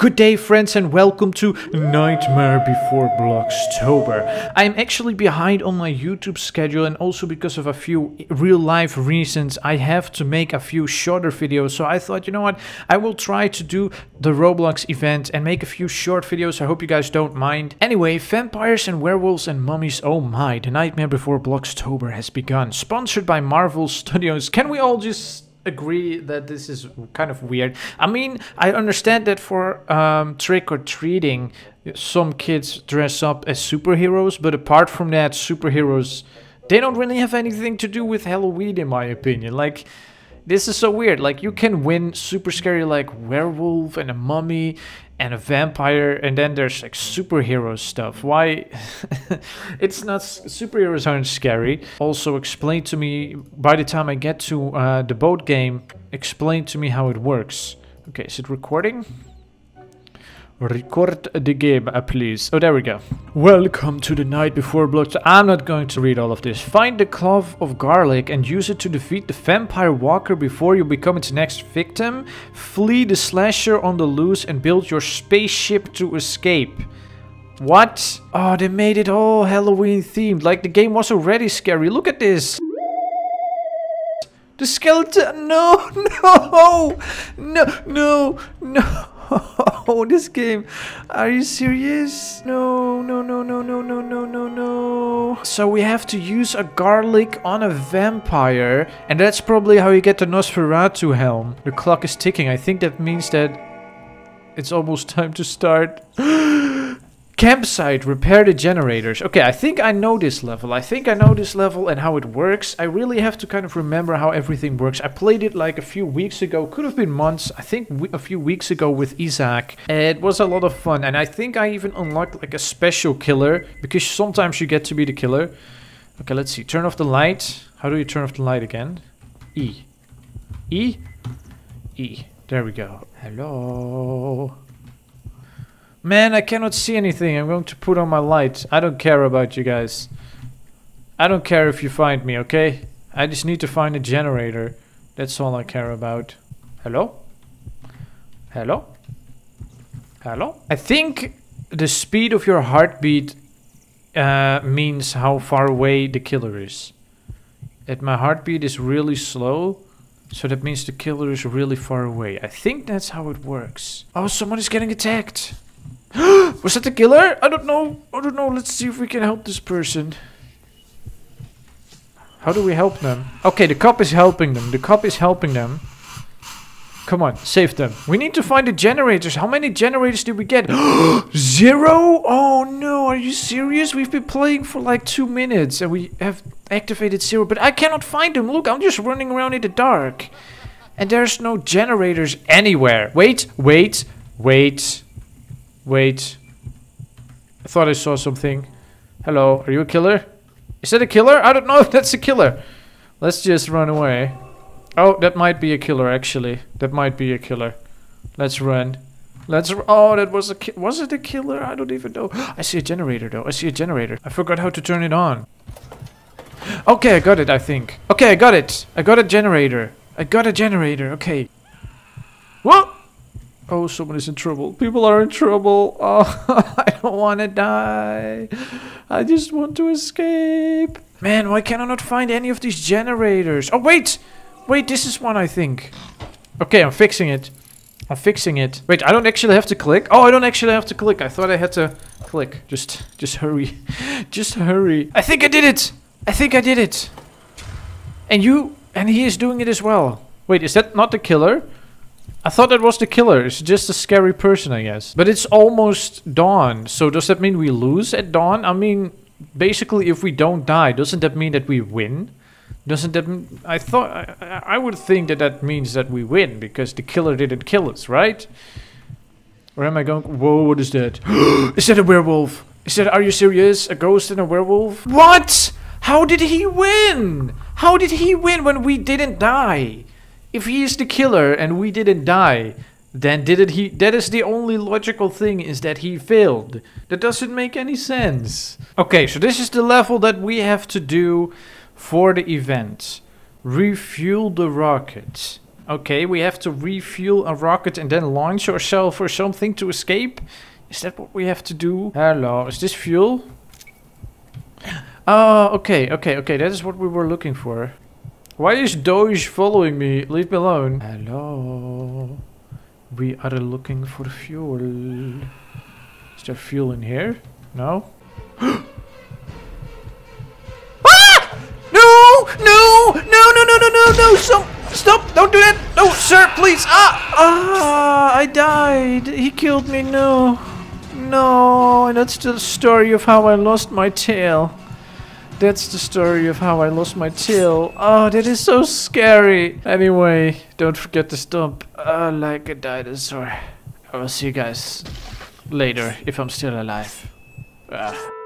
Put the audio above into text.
Good day, friends, and welcome to Nightmare Before Blockstober. I'm actually behind on my YouTube schedule, and also because of a few real-life reasons, I have to make a few shorter videos. So I thought, you know what, I will try to do the Roblox event and make a few short videos. I hope you guys don't mind. Anyway, vampires and werewolves and mummies, oh my, the Nightmare Before Blockstober has begun. Sponsored by Marvel Studios. Can we all just agree that this is kind of weird? I mean, I understand that for trick-or-treating, some kids dress up as superheroes, but apart from that, superheroes, they don't really have anything to do with Halloween, in my opinion. Like, this is so weird. Like, you can win super scary, like, werewolf and a mummy and a vampire, and then there's like superhero stuff. Why? It's not, superheroes aren't scary. Also, explain to me, by the time I get to the boat game, explain to me how it works. Okay, is it recording? Record the game, please. Oh, there we go. Welcome to the Night Before Blockstober. I'm not going to read all of this. Find the clove of garlic and use it to defeat the vampire walker before you become its next victim. Flee the slasher on the loose and build your spaceship to escape. What? Oh, they made it all Halloween themed. Like, the game was already scary. Look at this. The skeleton. No, no, no, no, no. Oh, this game. Are you serious? No, no, no, no, no, no, no, no, no. So we have to use a garlic on a vampire. And that's probably how you get the Nosferatu helm. The clock is ticking. I think that means that it's almost time to start. Campsite, repair the generators. Okay, I think I know this level. And how it works. I really have to kind of remember how everything works. I played it like a few weeks ago. Could have been months. I think a few weeks ago with Isaac. It was a lot of fun. And I think I even unlocked like a special killer. Because sometimes you get to be the killer. Okay, let's see. Turn off the light. How do you turn off the light again? E. E? E. There we go. Hello. Man, I cannot see anything. I'm going to put on my light. I don't care about you guys. I don't care if you find me, okay? I just need to find a generator. That's all I care about. Hello? Hello? Hello? I think the speed of your heartbeat means how far away the killer is. And my heartbeat is really slow, so that means the killer is really far away. I think that's how it works. Oh, someone is getting attacked. Was that the killer? I don't know. I don't know. Let's see if we can help this person. How do we help them? Okay, the cop is helping them. The cop is helping them. Come on, save them. We need to find the generators. How many generators did we get? 0? Oh no, are you serious? We've been playing for like 2 minutes and we have activated 0. But I cannot find them. Look, I'm just running around in the dark. And there's no generators anywhere. Wait, wait, wait. Wait. I thought I saw something. Hello, are you a killer? Is that a killer? I don't know if that's a killer. Let's just run away. Oh, that might be a killer actually. That might be a killer. Let's run. Oh, that was was it a killer? I don't even know. I see a generator though. I see a generator. I forgot how to turn it on. Okay, I got it, I think. Okay, I got it. I got a generator. Okay. Whoa! Oh, someone is in trouble. People are in trouble. Oh, I don't want to die. I just want to escape. Man, why can I not find any of these generators? Oh, wait. Wait, this is one, I think. Okay, I'm fixing it. Wait, I don't actually have to click. Oh, I don't actually have to click. I thought I had to click. Just hurry. Just hurry. I think I did it. And he is doing it as well. Wait, is that not the killer? I thought that was the killer. It's just a scary person, I guess. But it's almost dawn. So does that mean we lose at dawn? I mean, basically, if we don't die, doesn't that mean that we win? Doesn't that... I would think that that means that we win, because the killer didn't kill us, right? Or am I going... Whoa, what is that? Is that a werewolf? Are you serious? A ghost and a werewolf? What? How did he win? How did he win when we didn't die? If he is the killer and we didn't die, then that is the only logical thing, is that he failed. That doesn't make any sense. Okay, so this is the level that we have to do for the event. Refuel the rocket. Okay, we have to refuel a rocket and then launch ourselves for something to escape. Is that what we have to do? Hello, is this fuel? Oh, okay. That is what we were looking for. Why is Doge following me? Leave me alone. Hello. We are looking for fuel. Is there fuel in here? No? Ah! No! Stop! Don't do that! No, sir, please! I died. He killed me. No. And that's the story of how I lost my tail. That's the story of how I lost my tail. Oh, that is so scary. Anyway, don't forget to stomp like a dinosaur. I will see you guys later if I'm still alive.